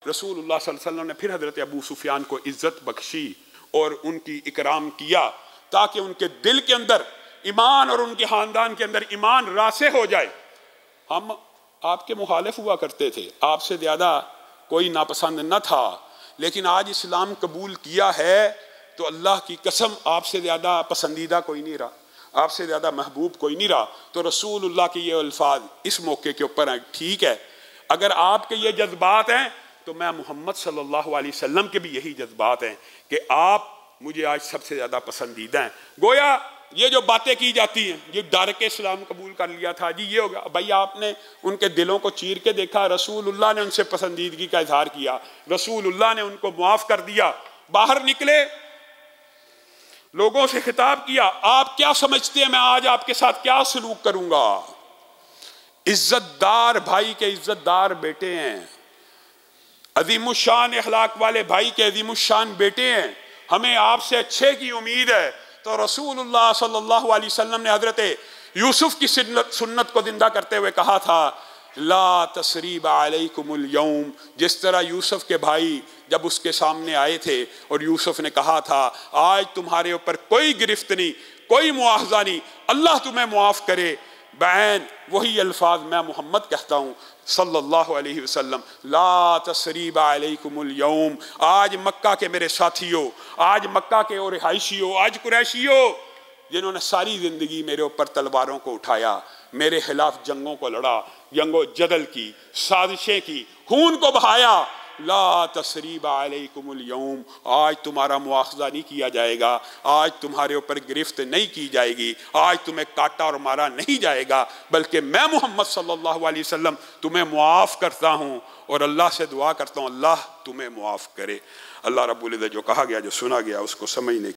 رسول اللہ صلی اللہ علیہ وسلم نے پھر حضرت ابو سفیان کو عزت بخشی اور ان کی اکرام کیا تاکہ ان کے دل کے اندر ایمان اور ان کے خاندان کے اندر ایمان راسخ ہو جائے۔ ہم آپ کے مخالف ہوا کرتے تھے، آپ سے زیادہ کوئی ناپسند نہ تھا، لیکن آج اسلام قبول کیا ہے تو اللہ کی قسم آپ سے زیادہ پسندیدہ کوئی نہیں رہا، آپ سے زیادہ محبوب کوئی نہیں رہا۔ تو رسول اللہ کے یہ الفاظ اس موقع کے اوپر ہیں، ٹھیک ہے اگر آپ کے یہ جذبات ہیں تو میں محمد صلی اللہ علیہ وسلم کے بھی یہی جذبات ہیں کہ آپ مجھے آج سب سے زیادہ پسندیدہ ہیں۔ گویا یہ جو باتیں کی جاتی ہیں، یہ ڈر کے اسلام قبول کر لیا تھا جی یہ ہوگا، بھائی آپ نے ان کے دلوں کو چیر کے دیکھا، رسول اللہ نے ان سے پسندیدگی کا اظہار کیا، رسول اللہ نے ان کو معاف کر دیا، باہر نکلے لوگوں سے خطاب کیا، آپ کیا سمجھتے ہیں میں آج آپ کے ساتھ کیا سلوک کروں گا؟ عزت دار بھائی کے عزت دار بیٹے ہیں، عظیم الشان اخلاق والے بھائی کے عظیم الشان بیٹے ہیں، ہمیں آپ سے اچھے کی امید ہے۔ تو رسول اللہ صلی اللہ علیہ وسلم نے حضرت یوسف کی سنت کو زندہ کرتے ہوئے کہا تھا لا تثریب علیکم اليوم، جس طرح یوسف کے بھائی جب اس کے سامنے آئے تھے اور یوسف نے کہا تھا آج تمہارے اوپر کوئی گرفت نہیں، کوئی مواخذہ نہیں، اللہ تمہیں معاف کرے، بعین وہی الفاظ میں محمد کہتا ہوں صلی اللہ علیہ وسلم، لا تثریب علیکم اليوم، آج مکہ کے میرے ساتھیوں، آج مکہ کے اور رہائشیوں، آج قریشیوں جنہوں نے ساری زندگی میرے اوپر تلواروں کو اٹھایا، میرے خلاف جنگوں کو لڑا، جنگ و جدل کی، سازشیں کی، خون کو بہایا، لا تثریب علیکم اليوم، آج تمہارا مواخذہ نہیں کیا جائے گا، آج تمہارے اوپر گرفت نہیں کی جائے گی، آج تمہیں کاٹا اور مارا نہیں جائے گا، بلکہ میں محمد صلی اللہ علیہ وسلم تمہیں معاف کرتا ہوں اور اللہ سے دعا کرتا ہوں اللہ تمہیں معاف کرے۔ اللہ رب العزت جو کہا گیا جو سنا گیا اس کو سمجھنے